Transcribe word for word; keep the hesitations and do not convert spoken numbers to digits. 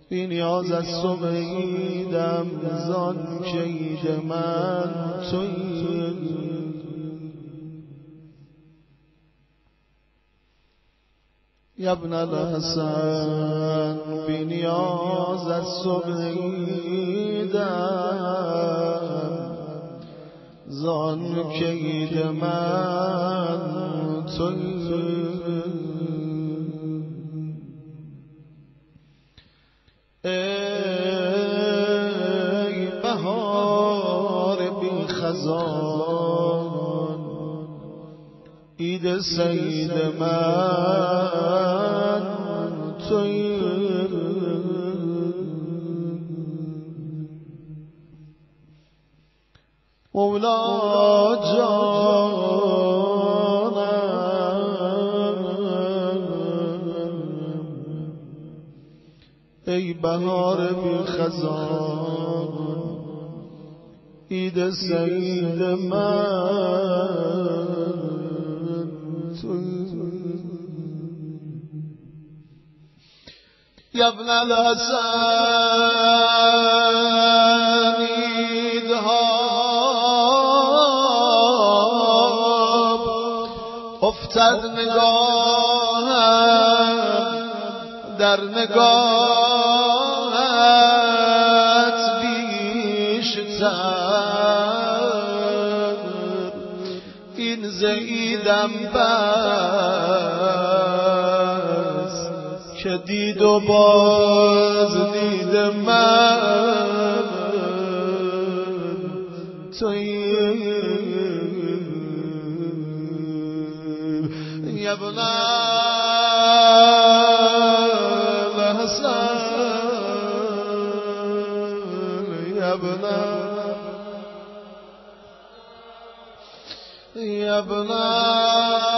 بی نیاز از تو بعیدم زان که عید من تویی یا ابن الحسن بی نیاز از تو بعیدم زان که عید من تویی ای بهار بی خزان عید سید من تویی مولا جانم ای بهار بی خزان عید سید من تویی یا ابن الحسن عیدها افتد نگاهم در نگاهت بیشتر این زیدم بس که دید و باز دید من تویی یا ابن الحسن یا ابن یا ابن